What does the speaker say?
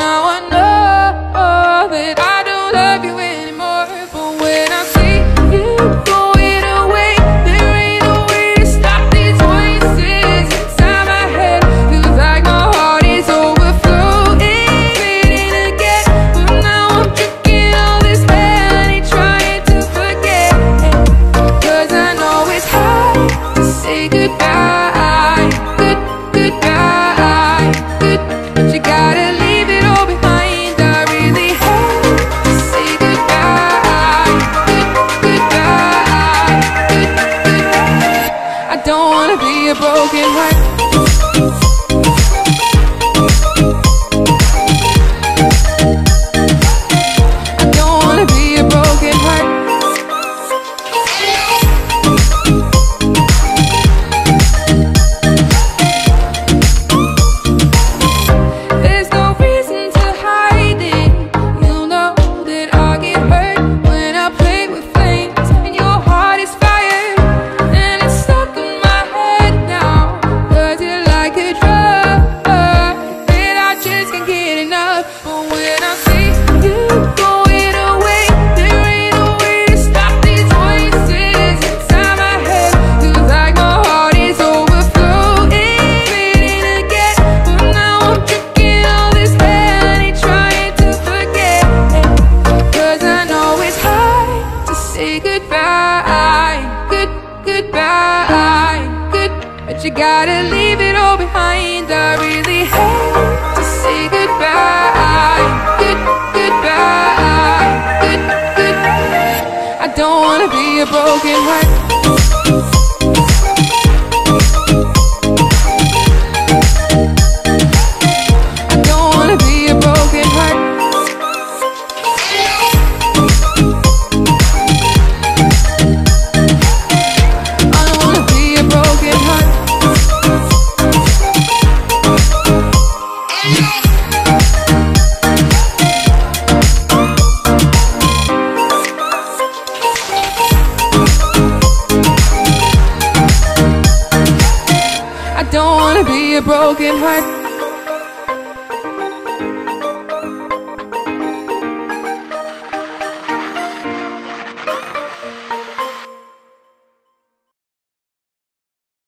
now I know that I don't love you anymore. But when I see you going away, there ain't no way to stop these voices inside my head. Feels like my heart is overflowing, fading again. But now I'm drinking all this honey, trying to forget. 'Cause I know it's hard to say goodbye, goodbye, but you gotta leave it all behind. I really hate to say goodbye, goodbye, I don't wanna be a broken heart. I don't wanna be a broken heart. There's no reason to hide it. You know that I get hurt when I play with flames, and your heart is fire, and it's stuck in my head now. 'Cause you're like a drug that I just can't get enough. But when I see you going away, there ain't no way to stop these voices inside my head. Feels like my heart is overflowing, fading again. But now I'm drinking all this honey, trying to forget. 'Cause I know it's hard to say goodbye, goodbye, but you gotta leave it all behind. I really hate to say goodbye, goodbye, I don't wanna be a broken heart. I don't wanna be a broken heart. I don't wanna be a broken heart. I don't wanna be a broken heart.